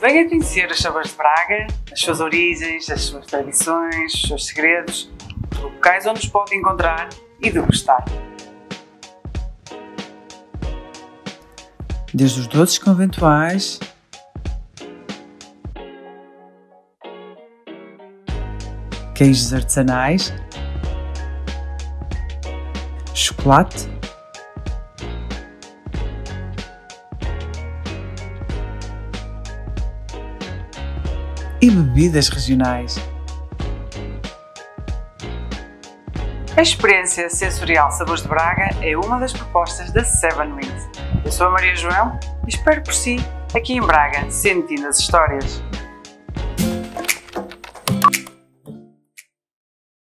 Venha conhecer os sabores de Braga, as suas origens, as suas tradições, os seus segredos, os locais onde os pode encontrar e degustar. Desde os doces conventuais, queijos artesanais, chocolate, e bebidas regionais. A experiência sensorial Sabores de Braga é uma das propostas da Seven Wings. Eu sou a Maria João e espero por si aqui em Braga, sentindo as histórias.